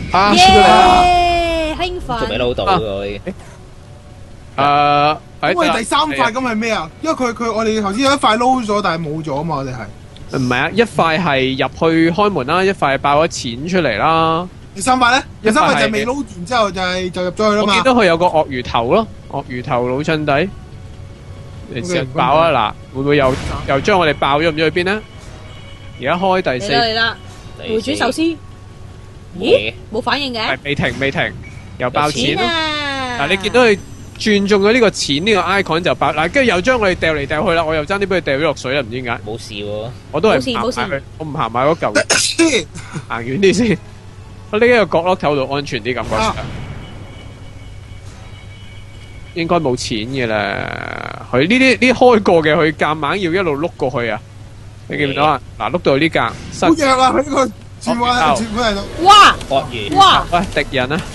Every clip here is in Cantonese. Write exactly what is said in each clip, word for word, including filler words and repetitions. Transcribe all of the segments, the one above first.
啊！ 耶！興奮。 仲未撈到喎已經。 誒， 因為第三塊咁係咩啊？因為佢佢我哋頭先有一塊撈咗，但係冇咗啊嘛，我哋係。 唔係啊，一塊係入去開門啦，一塊爆咗錢出嚟啦。 第三塊咧？第三塊就未撈完之後就係就入咗去啦嘛。 我見到佢有個鱷魚頭咯，鱷魚頭老襯底。你試下爆啊！嗱，會唔會又又將我哋爆咗唔知去邊咧？而家開第四。 嚟啦！回轉壽司。咦？冇反應嘅。 係未停未停，又爆錢咯。 嗱， 你見到佢轉中咗呢個錢呢個 icon 就爆，嗱，跟住又將我哋掉嚟掉去啦，我又爭啲俾佢掉咗落水啦，唔知點解。 冇事喎。 我都係冇事冇事， 我唔行埋嗰嚿，行遠啲先。我呢一個角落頭度安全啲感覺上。應該冇錢嘅啦，佢呢啲呢啲開過嘅，佢夾硬要一路碌過去啊！你見唔見到啊？嗱，碌到呢格， 好弱啊！佢呢個轉彎轉彎喺度。 哇！ 鱷魚。 哇！ 喂，敵人啊！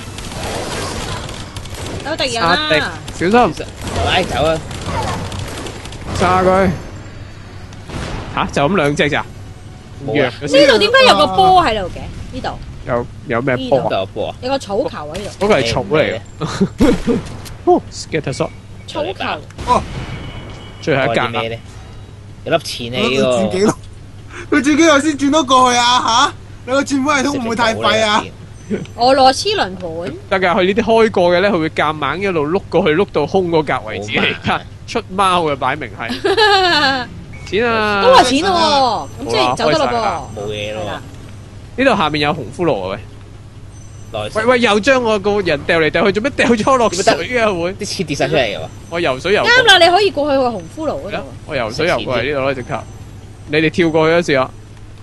有敵人啊！ 小心！ 拉走啊！ 炸佢！吓，就咁兩隻咋？ 冇啊！ 呢度點解有個波喺度嘅？呢度有有咩波啊？ 有波啊！ 有個草球喺度。 嗰個係草嚟嘅。哦 ，scatter shot， 草球。 哦， 最後一格啦。 有粒錢啊！呢個。轉幾咯？佢轉幾耐先轉到過去啊？吓，你個轉彎系統會唔會太廢啊？ 俄羅斯輪盤。 得㗎，佢呢啲開過嘅咧，佢會夾硬一路碌過去，碌到空嗰格為止。出貓嘅擺明係。錢啊！ 都係錢喎，咁即係走得咯噃。冇嘢咯。 呢度下面有紅骷髏啊喂！喂喂，又將我個人掉嚟掉去，做咩掉咗落水啊會？ 啲錢跌晒出嚟嘅喎。我游水游。 啱啦，你可以過去個紅骷髏嗰度。 我游水游過嚟呢度咯，直頭。你哋跳過去一試下。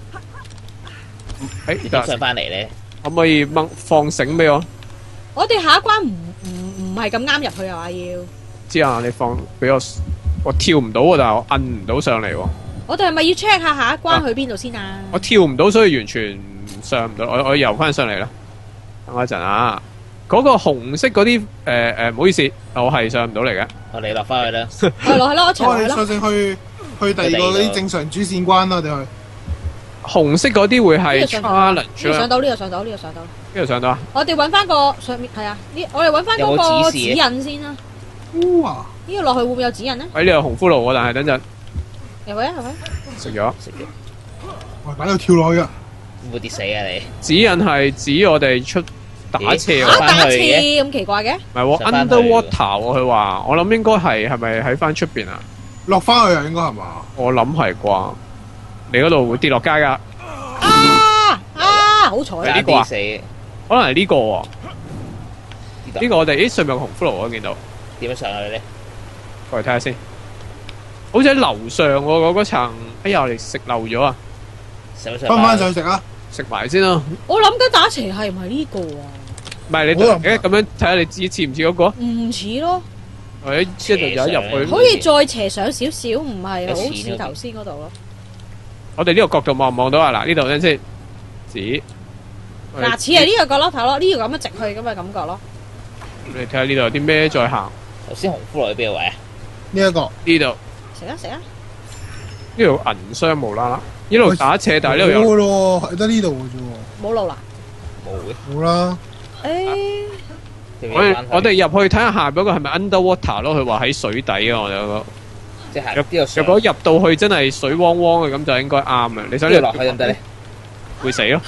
誒， 點上翻嚟咧？ 可唔可以掹放繩俾我？ 我哋下一關唔唔唔係咁啱入去啊嘛要。 知啊，你放俾我，我跳唔到啊，但係我摁唔到上嚟喎。 我哋係咪要 check 下下一關去邊度先啊？ 我跳唔到，所以完全上唔到。我我游翻上嚟啦。等我一陣啊！嗰個紅色嗰啲誒誒，唔好意思，我係上唔到嚟嘅。 我哋落翻去啦。 係落去咯，一齊落去咯。 我哋上去去去第二個嗰啲正常主線關啦，我哋去。 紅色嗰啲會係 challenge。呢度上到，呢度上到，呢度上到。 呢度上到啊！ 我哋揾翻個上面係啊，呢我哋揾翻嗰個指引先啦。 哇！ 呢個落去會唔會有指引咧？ 喂，呢度紅骷髏喎，但係等陣。 入去啊，入去。 食咗。 食咗。 我擺度跳落去噶。 會唔會跌死啊你？ 指引係指我哋出打斜啊！打斜咁奇怪嘅？ 唔係喎 ，underwater 喎，佢話，我諗應該係係咪喺翻出邊啊？ 落翻去啊，應該係嘛？ 我諗係啩。你嗰度會跌落街噶。 啊啊！好彩呢個啊，可能係呢個喎。 呢個我哋咦上面有紅骷髏我見到。 點樣上去咧？ 過嚟睇下先。好似喺樓上喎，嗰嗰層。哎呀，我哋食漏咗啊！ 翻翻上去食啊！ 食埋先啦。 我諗緊打斜係唔係呢個啊？ 唔係你誒咁樣睇下你似似唔似嗰個？ 唔似咯。 喺一度有一入去。 可以再斜上少少，唔係好似頭先嗰度咯。 我哋呢個角度望唔望到啊？嗱，呢度先先。指。 嗱，似係呢個角落頭咯，呢個咁樣直去咁嘅感覺咯。 你睇下呢度有啲咩再行。 頭先紅骷髏喺邊個位啊？ 呢一個。 呢度。 食啊食啊！ 呢度銀箱無啦啦，呢度打斜，但係呢度有。 冇咯，係得呢度嘅啫。 冇路啦。 冇嘅。 冇啦。 誒。 我我哋入去睇下下邊嗰個係咪 underwater 咯？佢話喺水底啊，我哋嗰個。 即係呢個。 如果入到去真係水汪汪嘅，咁就應該啱啊！你想呢度落去得唔得咧？ 會死咯。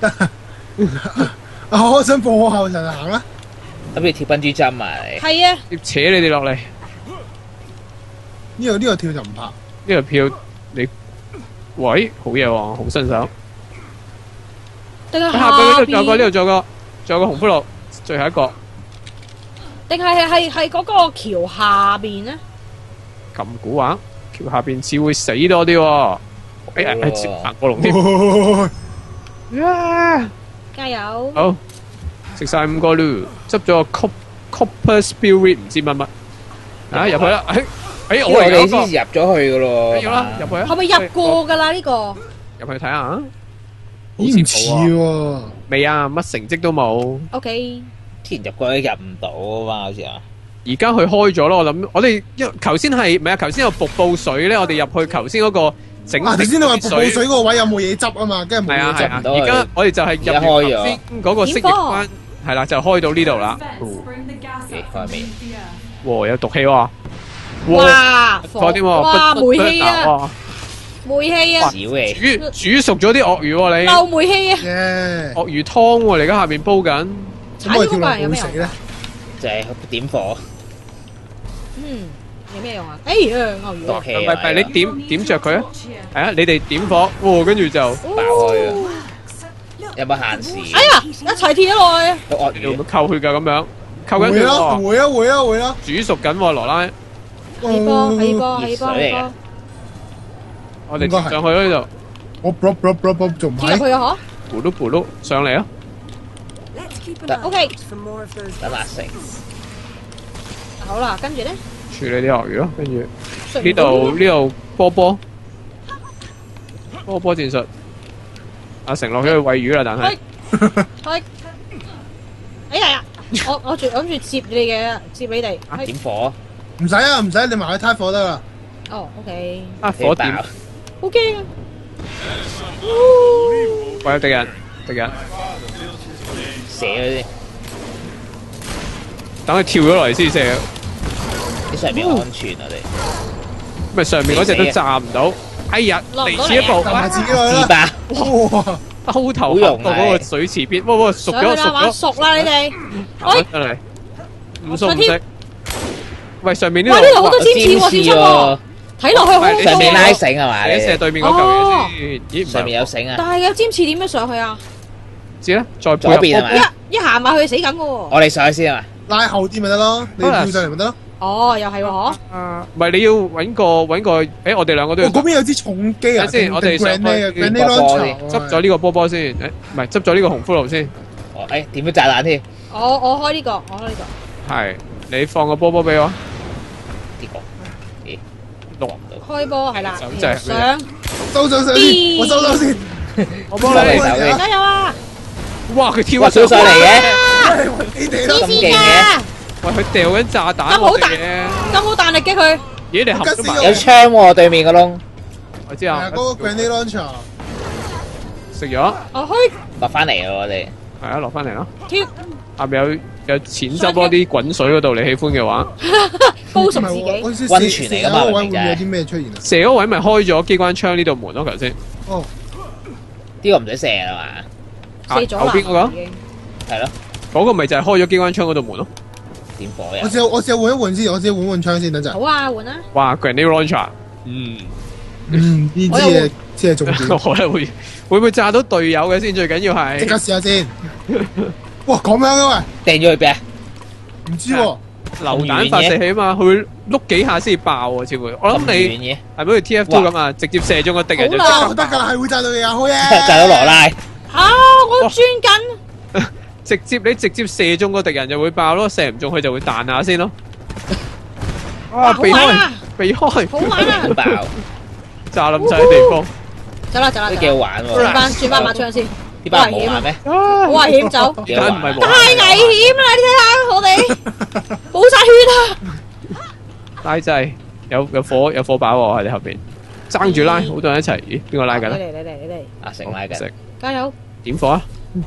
我想報我後塵行啦。 咁你跳笨豬針埋。 係啊。 要扯你哋落嚟。 呢度呢度跳就唔怕。 呢度跳你，喂，好嘢喎，好新手。 定係下邊呢度仲有個，呢度仲有個，仲有個紅骷髏，最後一個。 定係係係係嗰個橋下邊咧？ 咁古話，橋下邊似會死多啲喎。哎呀，係接行過龍添。啊！ 加油！ 好，食晒五個咯，執咗個 copper spirit 唔知乜乜。啊，入去啦！哎。哎，我哋先入咗去噶咯， 要啦，入去啊！ 係咪入過噶啦呢個？ 入去睇下，好似唔似喎？ 未啊，乜成績都冇。 O K， 之前入過都入唔到啊嘛，好似啊。 而家佢開咗咯，我諗我哋一頭先係唔係啊？頭先有瀑布水咧，我哋入去頭先嗰個整啊！頭先你話瀑布水嗰個位有冇嘢執啊嘛？跟住冇嘢執唔到。 而家我哋就係入完頭先嗰個蜥蜴關，係啦，就開到呢度啦。 幾開未？ 哇！有毒氣喎！ 哇！ 火添喎！ 哇！煤氣啊！煤氣啊！ 少嘅。 煮煮熟咗啲鱷魚喎，你漏煤氣啊！ 鱷魚湯喎，你而家下面煲緊。 踩呢個人有咩用咧？ 就係點火。 嗯，有咩用啊？哎呀，鱷魚！ 唔係唔係，你點點着佢啊？係啊，你哋點火，哇，跟住就爆開啊！有冇限時？ 哎呀，一齊跳咗落去。 個鱷魚會扣血㗎咁樣，扣緊血喎。 會啊會啊會啊！ 煮熟緊喎，羅拉。 起波起波起波起波！ 我哋上去呢度。 我 block block block block 仲唔係？ 跳入去啊！ 咕嚕咕嚕上嚟啊！ 得 OK。 等阿成。 好啦，跟住咧。 處理啲鱷魚咯，跟住呢度呢度波波波波戰術，阿成落咗去餵魚啦，但係， 係，哎呀，我我住諗住接你嘅，接你哋。 點火？ 唔使啊唔使，你埋去撻火得啦。 哦 ，OK。 啊火點？ 好驚啊！ 喂，有敵人，敵人， 射佢先， 等佢跳咗落嚟先射。 啲上面安全啊你， 咪上面嗰隻都炸唔到，哎呀，嚟遲一步， 自爆， 哇， 兜頭行到嗰個水池邊，哇哇熟咗熟咗， 熟啦你哋， 喂，出嚟，唔熟唔識，喂上面呢度， 哇呢度好多尖刺喎，尖喎，睇落去好， 上面拉繩係嘛？ 你射對面嗰嚿嘢先，咦上面有繩啊？ 但係有尖刺點樣上去啊？ 知啦，再左邊係咪？ 一一行埋去死緊嘅喎， 我哋上去先係嘛？ 拉後啲咪得咯，你跳上嚟咪得咯。 哦，又係喎，嗬？ 唔係你要揾個揾個，誒我哋兩個都要。 嗰邊有支重機啊！ 先，我哋上去執咗呢個波波先，誒唔係執咗呢個紅骷髏先。 哦，誒點咗炸彈添？ 我我開呢個，我開呢個。 係，你放個波波俾我。 呢個，咦， 落唔到。 開波係啦， 上上收上上先，我收收先。 我幫你手加油啊！ 哇！佢跳咗上嚟嘅， 咁勁嘅。 喂，佢掉緊炸彈咁好彈，咁好彈力嘅佢。 咦？你合咗埋？ 有槍喎，對面個窿。 我知啊。 係嗰個 grenade launcher。 食咗。 我開。 落翻嚟喎，我哋。 係啊，落翻嚟咯。 跳。 下面有有淺汁咯，啲滾水嗰度，你喜歡嘅話。 煲熟自己。 溫泉嚟㗎嘛， 位會有啲咩出現啊？ 射嗰位咪開咗機關槍呢度門咯，頭先。 哦。 呢個唔使射啦嘛。 射咗啦。 後邊嗰個。 係咯。嗰個咪就係開咗機關槍嗰度門咯。 點火呀？ 我試我試下換一換先，我試下換換槍先，等陣。 好啊，換啊！ 哇 ，grenade launcher，嗯嗯，呢支嘢先係重點。 我係會會唔會炸到隊友嘅先？最緊要係即刻試下先。哇，咁樣嘅喂，掟咗去邊啊？ 唔知喎。 榴彈發射器啊嘛，佢會碌幾下先至爆喎，似乎。我諗你係咪好似 T F two 咁啊？直接射中個敵人就炸得㗎啦，係會炸到嘅，好嘢！ 炸到羅拉。 啊！我轉緊。 直接你直接射中個敵人就會爆咯，射唔中佢就會彈下先咯。啊！避開，避開。 好玩啊！ 爆！ 炸冧晒啲地方。 走啦走啦。 都幾好玩喎。 轉翻轉翻把槍先。 呢把唔好玩咩？ 好危險走。 唔係太危險啦！你睇下我哋冇晒血啊！ 拉掣，有有火有火把喎喺你後邊，爭住拉，好多人一齊。咦？邊個拉緊啊？ 你嚟你嚟你嚟。 阿成拉緊。 加油！ 點火啊！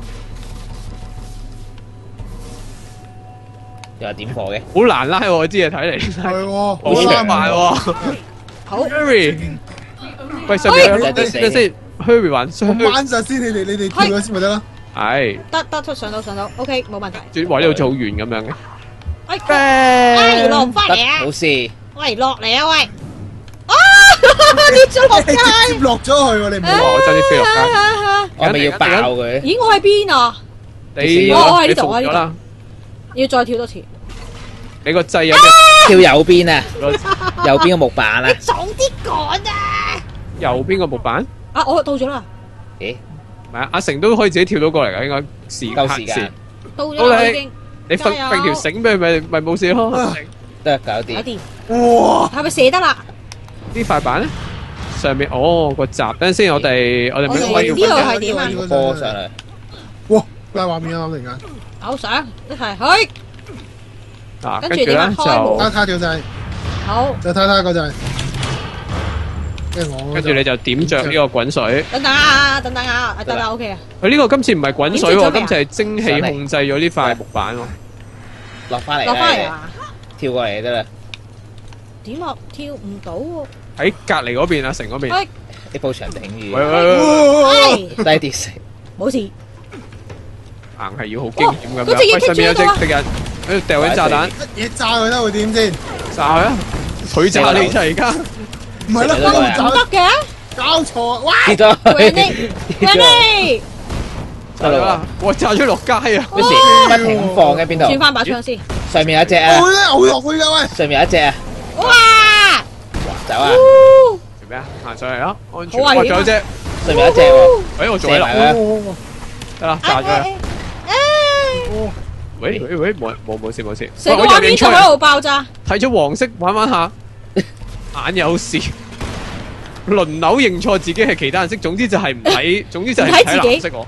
又係點火嘅， 好難拉喎！我知啊，睇嚟係喎， 好難埋喎。 好 ，Harry，喂，上面有等先先 ，Harry 還我掹實先，你哋你哋跳咗先咪得啦。 係。 得得出上到上到 ，OK 冇問題。 轉位呢度好遠咁樣嘅。 哎，落唔翻嚟啊！ 冇事。 喂，落嚟啊喂！啊，跌咗落街。 直接落咗去喎，你唔好。 我真係飛落街。 我咪要爆佢。 咦，我喺邊啊？ 你我喺呢度啊， 咗啦。 要再跳多次。 你個掣有咩？ 跳右邊啊！右邊個木板啊！ 早啲講啊！ 右邊個木板？ 啊，我到咗啦。 咦？唔係啊，阿成都可以自己跳到過嚟噶，應該時夠時間。 到咗啦已經。 你揈揈條繩俾佢咪咪冇事咯。 得搞掂。 搞掂。 哇！ 係咪射得啦？ 呢塊板咧？上面哦個閘，等陣先，我哋我哋呢度係點啊？ 波上嚟。 哇！拉畫面啊，突然間。 好上一齊去。 啊，跟住咧就卡卡條掣。 好。 就睇睇個掣。 跟住我跟住你就點着呢個滾水。 等等啊，等等啊，得啦 OK 啊。 佢呢個今次唔係滾水喎，今次係蒸汽控制咗呢塊木板喎。 落翻嚟， 落翻嚟啊！ 跳過嚟得啦。 點落？跳唔到喎。 喺隔離嗰邊啊，城嗰邊。 啲鋪牆頂住。 喂喂喂！ 低跌死。 冇事。 硬係要好驚險咁樣。 喂， 上面有隻敵人喺度掉緊炸彈。 一嘢炸佢得會點先？ 炸佢啊！佢炸你咋而家？ 唔係啦， 唔得嘅。 搞錯啊！哇！ 跌咗。 Granny Granny。 得啦！哇！炸咗落街啊！ 嗰時不停咁放嘅邊度？ 轉翻把槍先。 上面有一隻啊！ 我咧嘔落去㗎喂！ 上面有一隻啊！ 哇！ 走啊！ 做咩啊？行上嚟啊！安全。 好危險啊！ 仲有隻， 上面有一隻喎。 喂，我仲喺度。得啦，炸咗啦！喂喂喂，冇冇冇事冇事。 成個畫面就喺度爆炸。 睇咗黃色玩玩下，眼有事。輪流認錯自己係其他顏色，總之就係唔睇，總之就係睇藍色我。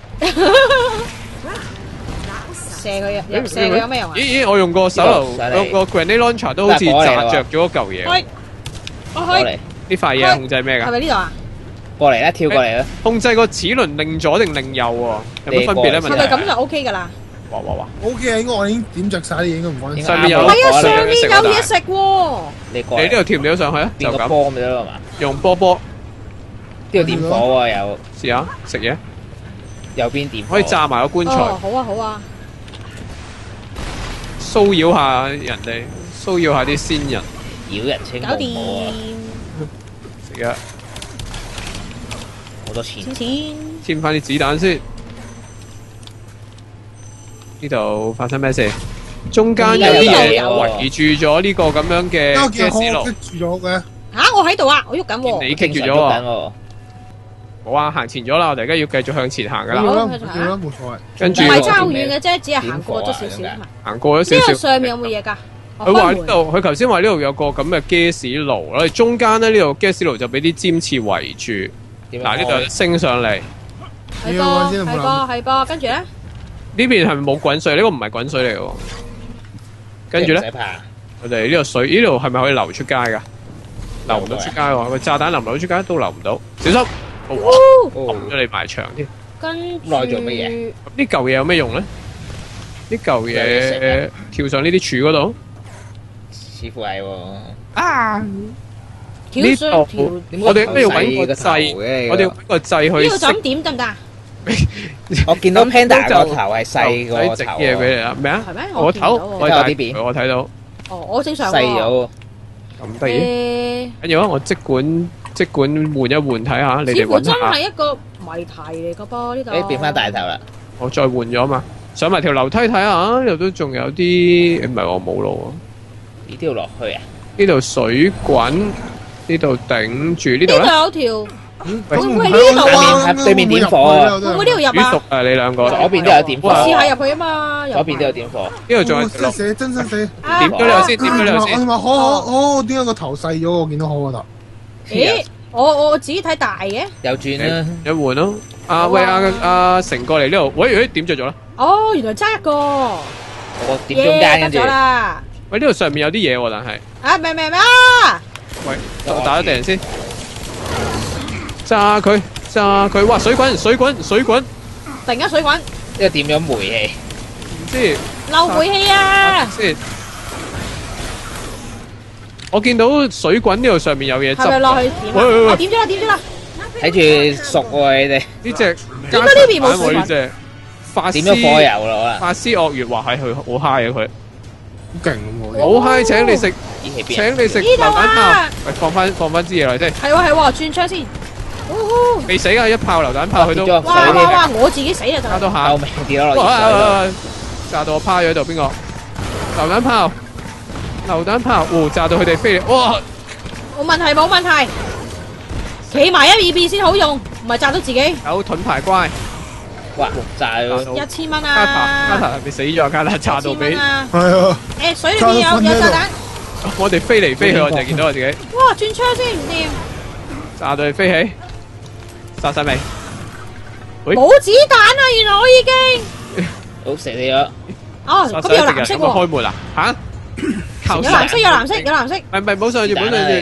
射佢啊！射佢有咩用啊？ 咦咦，我用個手榴，用個 grenade launcher 都好似炸着咗嗰嚿嘢。 開，我開。 呢塊嘢控制咩㗎？ 係咪呢度啊？ 過嚟啦，跳過嚟啦！ 控制個齒輪擰左定擰右喎？有乜分別咧？ 係咪咁就 OK 㗎啦？ 哇哇哇 O K 啊，應該我已經點着晒啲嘢，應該唔關。 上面有， 係啊，上面有嘢食喎。 你過你呢度跳唔跳上去啊？就咁。 波咪得咯嘛？ 用波波。 呢度點火喎？有。 試下食嘢。 右邊點？ 可以炸埋個棺材。 哦，好啊好啊。 騷擾下人哋，騷擾下啲先人。 擾人清搞掂。 食啊！ 好多錢。 錢錢。 添翻啲子彈先。呢度發生咩事？中間有啲嘢圍住咗呢個咁樣嘅嘅絲路。 棘住咗嘅。 嚇！我喺度啊，我喐緊喎。 你棘住咗喎。好啊，行前咗啦，我哋而家要繼續向前行噶啦。 好啦，冇所謂。 跟住唔係差好遠嘅啫，只係行過咗少少嘛。 行過咗少少。 呢個上面有冇嘢㗎？ 佢話呢度，佢頭先話呢度有個咁嘅 gas 爐啦，中間咧呢度 gas 爐就俾啲尖刺圍住。嗱呢度升上嚟。 係噃，係噃，係噃，跟住咧？ 呢邊係咪冇滾水？呢個唔係滾水嚟嘅。跟住咧，我哋呢度水呢度係咪可以流出街㗎？流唔到出街喎，個炸彈流唔到出街都流唔到，小心！哇！冚咗你埋牆添。 跟住內做乜嘢？ 呢嚿嘢有咩用咧？呢嚿嘢跳上呢啲柱嗰度， 似乎係喎。 啊！ 呢度我哋咩要揾個掣？我哋要揾個掣去。 呢個就咁點得唔得啊？ 我見到 Panda 個頭係細個頭。 整嘢俾你啊？咩啊？ 係咩？ 我頭我大呢邊， 我睇到。 哦，我正常。 細咗。 咁得意。跟住啊，我即管即管換一換睇下，你哋揾下。似乎真係一個謎題嚟噶噃呢度。 你變翻大頭啦。 我再換咗嘛，上埋條樓梯睇下，呢度都仲有啲，唔係我冇路啊。 呢度落去啊？ 呢度水滾，呢度頂住，呢度咧。 呢度有條。會唔會呢度啊？ 對面點火啊？ 會唔會呢度入啊？ 魚毒啊！你兩個。 左邊都有點火。 我試下入去啊嘛。 左邊都有點火。 呢度仲有真死真真死。 點咗你先，點咗你先。 我話可可可，點解個頭細咗？我見到可個頭。 咦？我我自己睇大嘅。 右轉啦， 一換咯。阿喂阿阿成過嚟呢度，喂喂點着咗啦？ 哦，原來爭一個。 我點中間跟住。 喂，呢度上面有啲嘢喎，但係。 啊明明明啊！ 喂，我打咗敵人先。炸佢，炸佢！哇，水滾，水滾，水滾！ 突然間水滾。呢個點咗煤氣？ 唔知。 漏煤氣啊！ 先。我見到水滾呢度上面有嘢執。 係咪落去點啊？ 喂喂喂！ 點咗啦，點咗啦！ 睇住熟喎你哋。 呢隻。 點解呢邊冇水滾？ 呢隻。法師。 點咗火油啦！ 法師惡月話係佢好 high 啊佢。 好勁喎！ 好 high，請你食。請你食榴彈炮。喂，放翻放翻支嘢落嚟先。 係喎係喎，轉槍先。 未死啊！一炮榴彈炮佢都。 哇哇哇！我自己死啊！就炸到下。 救命跌咗落嚟。 炸到我趴咗喺度，邊個？榴彈炮。榴彈炮，哦！炸到佢哋飛嚟，哇！ 冇問題冇問題，企埋一二邊先好用，唔係炸到自己。 有盾牌怪， 哇！炸咗一千蚊啊！ 卡塔卡塔係咪死咗？卡塔炸到俾係啊！ 誒，水裏面有有炸彈。 我哋飛嚟飛去，我淨係見到我自己。 哇！轉槍先唔掂。 炸到佢飛起，殺晒未？ 冇子彈啊！原來我已經。 好死你咗。 哦，咁有藍色喎。 開門啦嚇！ 有藍色有藍色有藍色。 唔係唔係，唔好上住，唔好上住。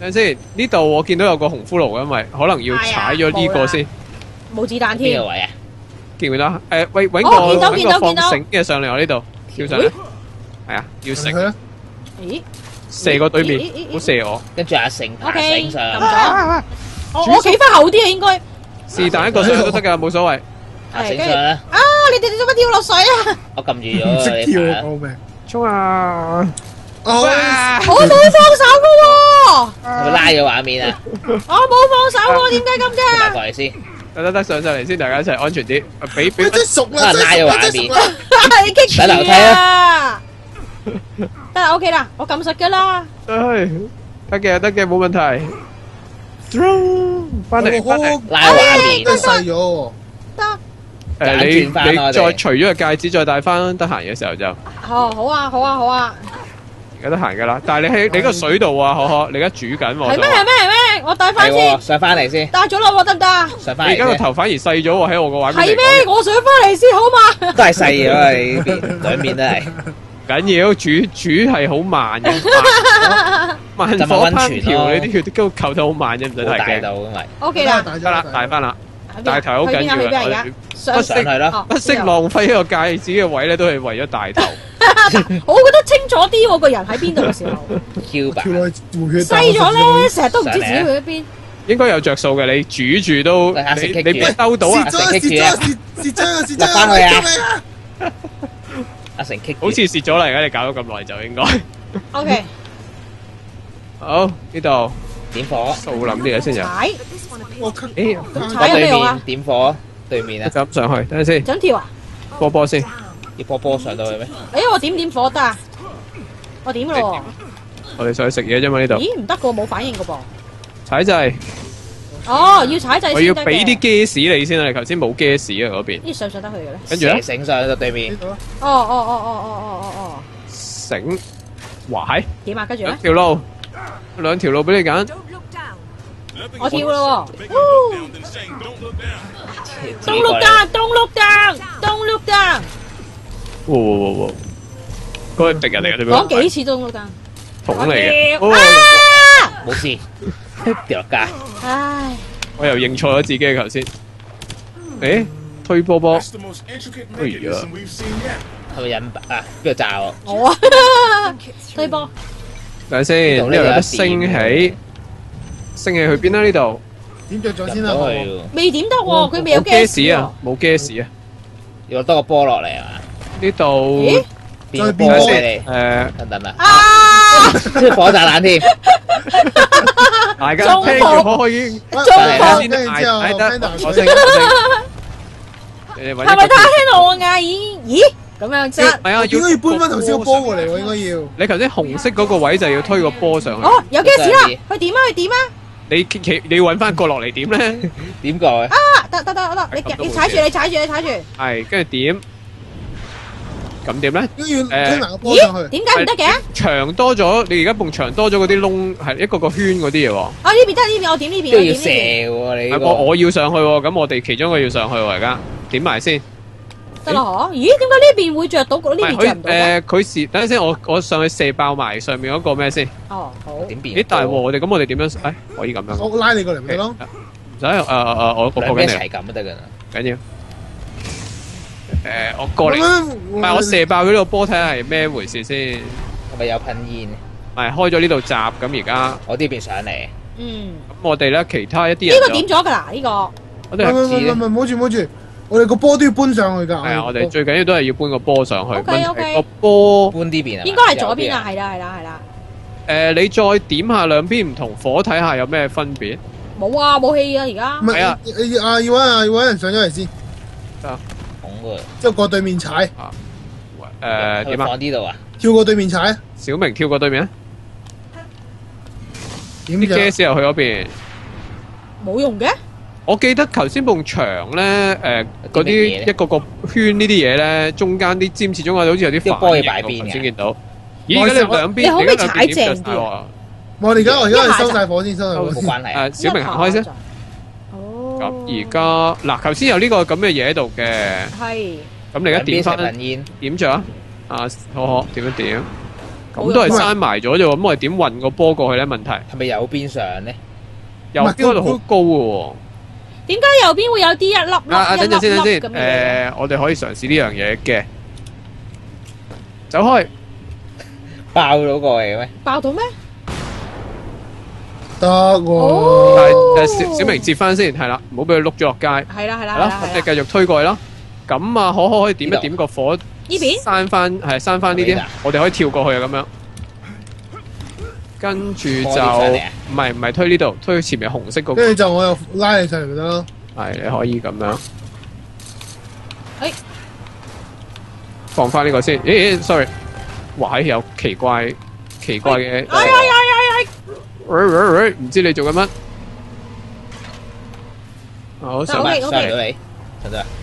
等陣先，呢度我見到有個紅骷髏，因為可能要踩咗呢個先。 冇子彈添。 邊個位啊？ 見唔見到？誒，喂，揾哦見到個見到見到揾個放繩嘅上嚟我呢度，跳上嚟。係啊，要食。 咦？ 射過對面，唔好射我。 跟住阿成爬 OK， 繩上。 撳咗。我我企翻後啲啊，應該。 是但一個上都得㗎，冇所謂。 爬繩上啦。 啊！你哋做乜跳落水啊？ 我撳住咗啊！你爬。 衝啊！ 我冇放手㗎喎。 係咪拉咗畫面啊？ 我冇放手喎，點解咁嘅？ 過嚟先。 得得得，上上嚟先，大家一齊安全啲。俾俾。 真熟啦， 拉咗畫面。 你激住啊！得啦 ，OK 啦，我撳實㗎啦。 唉，得嘅得嘅，冇問題。Throw 翻嚟翻嚟， 拉畫面。 真細咗。 得。 誒，你你再除咗個戒指，再戴翻，得閒嘅時候就。 好，好啊，好啊，好啊。 而家得閒噶啦，但係你喺你個水度啊，可可，你而家煮緊喎。 係咩？係咩？係咩？我戴翻先。 上翻嚟先。 戴咗啦，我得唔得？ 上翻嚟。 你而家個頭反而細咗喎，喺我個畫面。 係咩？我上翻嚟先好嘛？ 都係細咗啊！你呢邊兩邊都係。緊要煮煮係好慢嘅，慢火烹調你啲血都扣得好慢啫，唔使太驚。 O K 啦， 得啦，大翻啦，大頭好緊要啊！ 不上係咯， 不惜浪費呢個戒指嘅位咧，都係為咗大頭。 我覺得清楚啲喎，個人喺邊度嘅時候。 Q 版。 細咗咧，成日都唔知自己去咗邊。 應該有着數嘅，你煮住都你你邊兜到啊？ 蝕咗蝕咗蝕咗蝕咗落翻去啊！阿成 kick 好似蝕咗啦，而家你搞咗咁耐就應該。 O K。 好，呢度點火， 掃冧啲嘢先有。 踩。 誒， 咁踩有咩用啊？ 點火，對面啊。 就咁上去，等陣先。 想跳啊？ 波波先。 要波波上到去咩？ 誒，我點點火得啊？我點咯。 我哋上去食嘢啫嘛呢度。 咦，唔得㗎，冇反應㗎噃。 踩掣。 哦，要踩掣先得嘅。 我要俾啲 gas 你先啊！你頭先冇 gas 啊嗰邊。 咦，上唔上得去嘅咧？ 跟住咧， 繩上到對面。 哦哦哦哦哦哦哦哦。 繩，哇係。 點啊？跟住咧？ 兩條路，兩條路俾你揀。 我跳咯喎。Don't look down! Don't look down! Don't look down! 哇哇哇哇！嗰個敵人嚟嘅點樣？ 講幾次 Don't look down？ 桶嚟嘅。 冇事。掉落街。 唉， 我又認錯咗自己嘅頭先。誒，推波波。哎呀！ 係咪引啊？邊度炸我？ 我啊，推波。 等下先，呢度有得升起。升起去邊啦？呢度。 點着咗先啦。 未點得喎，佢未有 gas 啊，冇 gas 啊。 要落多個波落嚟啊嘛？ 呢度。 咦？ 變波俾你。 誒， 等等啦。 啊！ 火炸彈添。 大家聽住可以， 中先嗌嗌得，我升，係咪大家聽到我嗌？咦咦，咁樣啫。 係啊， 應該要搬翻頭先個波過嚟喎，應該要。 你頭先紅色嗰個位就要推個波上去。 哦，有 gas 啦，去點啊？去點啊？ 你企，你要揾翻個落嚟點咧？ 點過啊？ 啊，得得得得，你你踩住，你踩住，你踩住。係， 跟住點？咁點咧？ 都要推埋個波上去。 點解唔得嘅？ 牆多咗，你而家埲牆多咗嗰啲窿，係一個個圈嗰啲嘢喎。 啊呢邊得呢邊，我點呢邊。 都要射喎你。 我我要上去喎，咁我哋其中一個要上去喎，而家點埋先。 得啦嗬？咦？點解呢邊會着到？呢邊着唔到？ 誒，佢射，等陣先，我我上去射爆埋上面嗰個咩先？ 哦，好。 點變？ 咦，大鑊！我哋咁，我哋點樣？誒，可以咁樣。 我拉你過嚟咪得咯。 唔使，誒誒誒，我我過緊嚟。 兩邊一齊撳都得㗎啦。 緊要。誒，我過嚟，唔係我射爆佢呢個波，睇下係咩回事先。 係咪有噴煙？ 唔係開咗呢度閘，咁而家我呢邊上嚟。 嗯。 咁我哋咧其他一啲人呢個點咗㗎啦？呢個。 我哋係唔唔唔唔，唔好住唔好住，我哋個波都要搬上去㗎。 係啊，我哋最緊要都係要搬個波上去。 OK OK。 個波搬呢邊啊？ 應該係左邊啊，係啦係啦係啦。 誒，你再點下兩邊唔同火，睇下有咩分別？ 冇啊，冇氣啊而家。 唔係啊，啊要揾啊要揾人上咗嚟先。 得。 之後過對面踩。 啊。誒點啊？ 放呢度啊？ 跳過對面踩。 小明跳過對面啊？ 點啲 gas 又去嗰邊。 冇用嘅。 我記得頭先埲牆咧，誒嗰啲一個個圈呢啲嘢咧，中間啲尖刺中間好似有啲反應嘅，頭先見到。咦？而家你兩邊， 你可唔可以踩正啲？ 我哋而家我而家去收晒火先，收晒火冇關係。 誒，小明行開先。 哦。 咁而家嗱，頭先有呢個咁嘅嘢喺度嘅。 係。 咁你而家點翻？ 點點着啊？啊，可可點一點？ 咁都係閂埋咗啫喎，咁我哋點運個波過去咧？問題係咪右邊上咧？ 右邊嗰度好高嘅喎。 點解右邊會有啲一粒粒啊啊！等陣先，等陣先。 咁嘅誒，我哋可以嘗試呢樣嘢嘅。走開！ 爆到過嚟咩？ 爆到咩？ 得喎。 但係誒小小明接翻先，係啦，唔好俾佢碌咗落街。 係啦係啦係係啦， 啦。 咁你繼續推過去啦。咁啊，可可可以點一點個火？ 呢邊閂翻係閂翻呢啲，我哋可以跳過去啊咁樣。跟住就唔係唔係推呢度，推前面紅色嗰個。 跟住就我又拉你上嚟咪得咯。 係，你可以咁樣。 誒， 放翻呢個先。咦咦 ，sorry， 哇，係有奇怪奇怪嘅。 哎哎哎哎哎！ 喂喂喂，唔知你做緊乜？好，上上嚟到你，上到。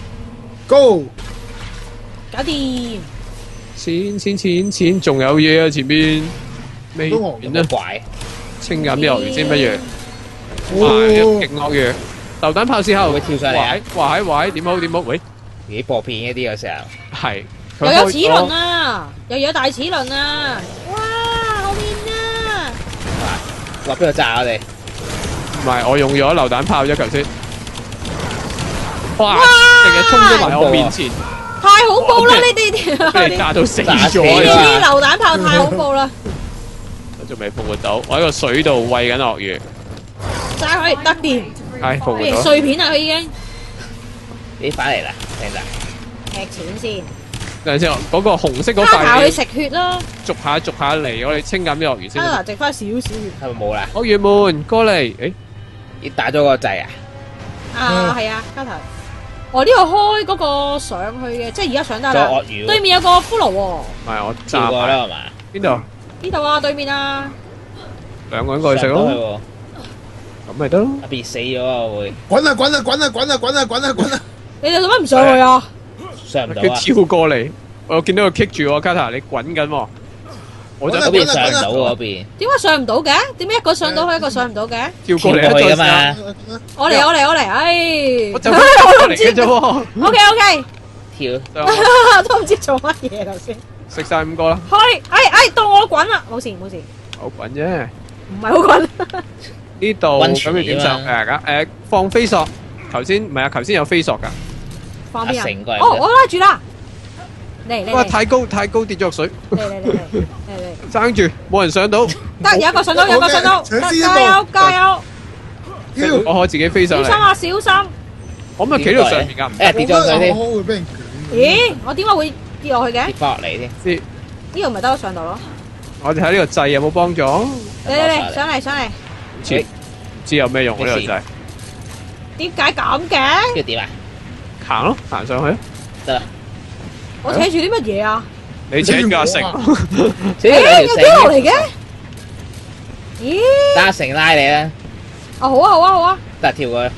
Go！ 搞掂。 錢錢錢錢，仲有嘢啊！前邊未完啦。 怪。 清減啲鱷魚先不如。哇！勁鱷魚。榴彈炮之後會跳上嚟啊！ 哇喺哇喺點好點好？喂， 幾薄片一啲有時候。 係。 又有齒輪啊！又有大齒輪啊！哇！好面啊！ 哇！邊度炸我哋？ 唔係，我用咗榴彈炮啫，頭先。哇！成日衝咗埋我面前。 太恐怖啦！你哋俾你炸到死咗！ 呢啲榴彈炮太恐怖啦！ 我仲未復活到，我喺個水度餵緊鱷魚。 炸佢得掂。 係復活變咗。 碎片啊！佢已經。 咦，翻嚟啦，聽咋？ 踢錢先。 等陣先，嗰個紅色嗰卡下塊去食血啦。 逐下逐下嚟，我哋清緊啲鱷魚先。 卡下剩翻少少血。 係咪冇啦？ 鱷魚們過嚟，誒， 你打咗個掣啊？ 啊，係啊，卡頭。哦，呢個開嗰個上去嘅，即係而家上得啦。 鱷魚。 對面有個骷髏喎。 唔係我跳炸過啦係嘛？ 邊度？ 呢度啊，對面啊。 兩個人過去食咯。咁咪得咯。 阿 B 死咗啊會。 滾啊滾啊滾啊滾啊滾啊滾啊滾啊！ 你哋做乜唔上去啊？ 上唔到啊！ 佢跳過嚟，我見到佢棘住我，卡塔你滾緊喎。我就嗰邊上唔到嗰邊。 點解上唔到嘅？點解一個上到去，一個上唔到嘅？ 跳過嚟去㗎嘛。 我嚟我嚟我嚟，唉！ 我就過嚟嘅啫喎。 O K O K。 跳。 都唔知做乜嘢頭先。 食晒五個啦。 開，哎哎，到我滾啦！冇事冇事。 好滾啫。 唔係好滾。 呢度咁要點上誒㗎？誒放飛索。頭先唔係啊，頭先有飛索㗎。 放邊啊？ 成個人。 哦，我拉住啦。嚟嚟。 哇！太高太高，跌咗落水。 嚟嚟嚟嚟嚟。 爭住，冇人上到。 得，有一個上到，有一個上到。加油加油！ 我可自己飛上嚟。 小心啊！小心。 我咪企喺度上面㗎，唔誒跌咗水添。 會俾人咦？我點解會跌落去嘅？ 跌翻落嚟添。 知。 呢度咪得上到咯。 我哋睇呢個掣有冇幫助？ 嚟嚟嚟，上嚟上嚟。 唔知唔知有咩用呢個掣？ 點解咁嘅？ 跟住點啊？ 行咯，行上去。 得啦。 我扯住啲乜嘢啊？ 你扯住阿成。 誒，有跌落嚟嘅？咦？ 等阿成拉你啦。 啊好啊好啊好啊！ 得跳過去。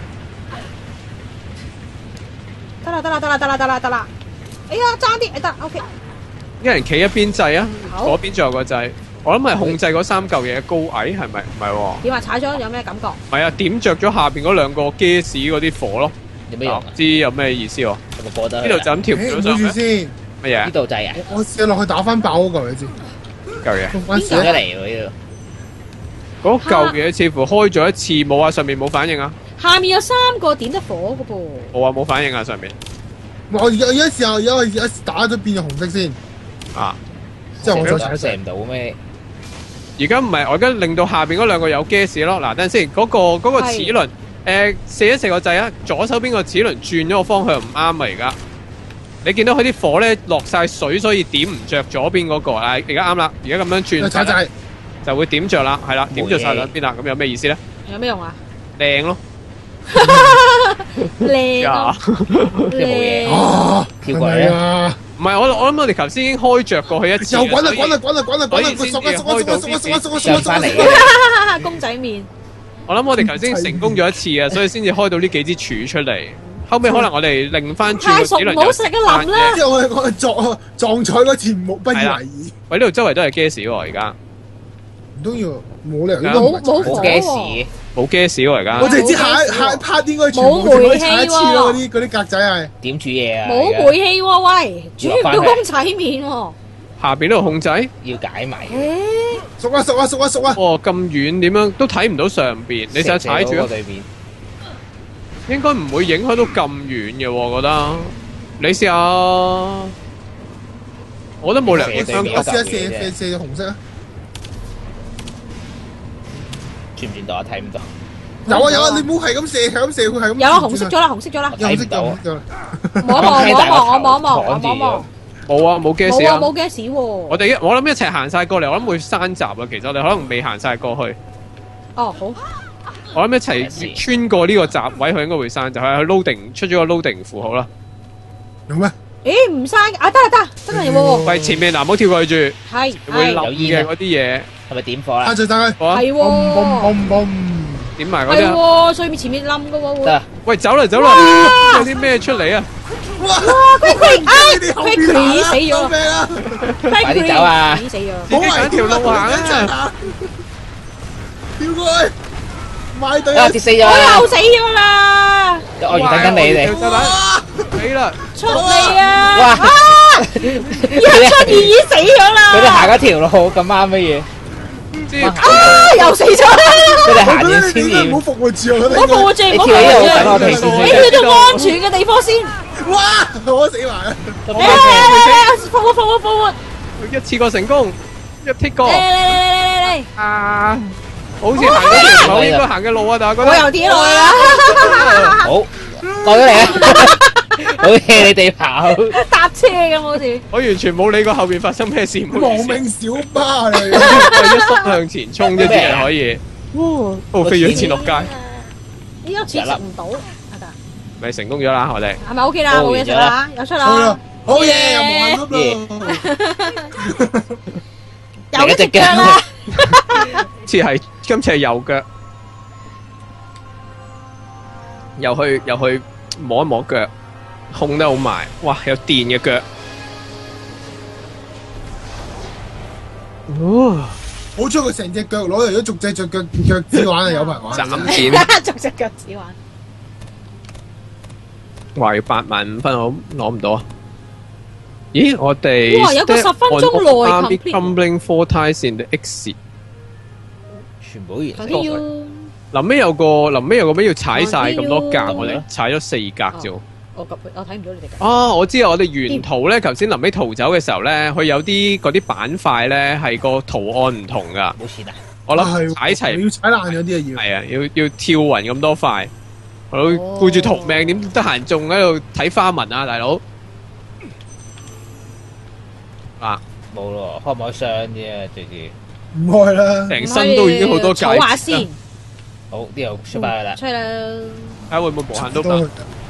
得啦得啦得啦得啦得啦得啦！哎呀，爭啲，得 OK。 一人企一邊掣啊， 好嗰邊仲有個掣。我諗係控制嗰三嚿嘢高矮，係咪？唔係喎。 點啊？踩咗有咩感覺？ 唔係啊，點着咗下邊嗰兩個 gas 嗰啲火咯。 有咩用啊？ 知有咩意思喎？ 有冇過得？ 呢度就咁跳唔到上去。 住先。 乜嘢？ 呢度掣啊？ 我試落去打翻爆嗰嚿嘢先。 嚿嘢。 邊嚿嚟喎呢度？嗰嚿嘢似乎開咗一次，冇啊，上面冇反應啊。 下面有三個點得火嘅噃。 冇啊，冇反應啊，上面。 我而家而家試下，而家而家打咗變咗紅色先。 啊！ 之後我再踩射唔到咩？ 而家唔係，我而家令到下邊嗰兩個有 gas 咯。嗱，等陣先，嗰個嗰個齒輪，誒，射一射個掣啊！左手邊個齒輪轉咗個方向唔啱啊！而家你見到佢啲火咧落晒水，所以點唔着左邊嗰個啊！而家啱啦，而家咁樣轉踩掣就會點着啦，係啦，點着晒兩邊啦。咁有咩意思咧？ 有咩用啊？ 靚咯， 靚啊！靚啊！ 跳過嚟啊！ 唔係，我我諗我哋頭先已經開着過去一次。 又滾啦滾啦滾啦滾啦滾啦！ 所以先至開到呢次上翻嚟嘅。 公仔麵。 我諗我哋頭先成功咗一次啊，所以先至開到呢幾支柱出嚟。後尾可能我哋擰翻轉個齒輪， 唔好食啊淋啦！ 之後我我撞撞彩嗰次冇不以為意。 喂，呢度周圍都係 gas 喎，而家唔通要冇理由冇冇冇 gas， 冇 gas 喎而家。 我淨係知下下 part 應該全部可以踩一次咯，嗰啲嗰啲格仔係。 點煮嘢啊？ 冇煤氣喎，喂，煮唔到公仔麵喎。 下邊呢度控制， 要解謎。 熟啊熟啊熟啊熟啊！ 哦，咁遠點樣都睇唔到上邊，你就踩住啊！ 對面應該唔會影響到咁遠嘅，我覺得。你試下，我都冇理由影響。 我試下射射射紅色啊！ 轉唔轉到啊？睇唔到。 有啊有啊！你冇係咁射，係咁射，佢係咁。 有啦，紅色咗啦，紅色咗啦。 紅色咗，紅色咗啦。 望一望，望一望，我望一望，我望一望。 冇啊，冇 gas 冇啊， 啊， 冇 gas 喎。 我哋我諗一齊行晒過嚟，我諗會山閘啊。其實我哋可能未行晒過去。 哦，好。 我諗一齊穿過呢個閘位，佢應該會山閘。係去 loading 出咗個 loading 符號啦。 有咩？ 誒唔山啊！得啦得，真係喎。 喂，前面嗱，唔好跳過去住。 係會係。 冧嘅嗰啲嘢。 係咪點火啦？ 啊！就得。 係喎。 嘣嘣點埋嗰啲。 係喎，上面前面冧嘅喎。 得。 喂，走啦走啦！有啲咩出嚟啊？ 哇！ 佢佢哎，佢佢死咗。 快啲走啊！ 死咗。 自己揀條路行啊！ 跳過去，買隊啊！跌死咗我啦！ 又死咗啦！ 我而等緊你哋。 死啦！ 出嚟啊！ 哇！ 啊！一出二已死咗啦！ 佢哋行一條路咁啱乜嘢？ 啊！又死咗啦！ 佢哋行咗千年，唔好復活住我哋。 唔好復活住，唔好復活住，你去到安全嘅地方先。 哇！我死埋啦！ 嚟嚟嚟嚟！復活復活復活！ 一次過成功，一剔過。 嚟嚟嚟嚟嚟！ 啊！好似行嗰條唔好應該行嘅路啊，但係覺得我又跌落去啦。 好，過咗嚟啊！好嘢，你哋跑搭車咁好似。 我完全冇理過後邊發生咩事。 亡命小巴嚟， 一縮向前衝啫，啲人可以。哦，飛咗前落街。 依家似食唔到，得。 咪成功咗啦，我哋。 係咪 OK 啦？冇嘢食啦，有出啦。 好嘢，又冇咁咯。 有一隻腳啦。 次係今次係右腳，又去又去摸一摸腳，控得好埋。哇，有電嘅腳。哦， 好彩佢成隻腳攞嚟咗，逐隻隻腳腳趾玩啊，有排玩。 斬剪， 逐隻腳趾玩。 話要八萬五分，我攞唔到啊！咦，我哋哇，有個十分鐘內 complete four times in the exit。 全部完。 頭先要臨尾有個臨尾有個咩要踩晒咁多格，我哋踩咗四格啫。 我我睇唔到你哋格。 啊，我知啊！我哋沿途咧，頭先臨尾逃走嘅時候咧，佢有啲嗰啲板塊咧係個圖案唔同噶。 冇錢啊！ 我諗踩齊要踩爛咗啲啊要。 係啊，要要跳暈咁多塊，我都顧住逃命，點得閒仲喺度睇花紋啊，大佬！啊， 冇咯，開唔開箱啫，直接。 唔開啦， 成身都已經好多戒指。 儲下先。 好，呢度出翻去啦。 出去啦。 睇下會唔會無限都得？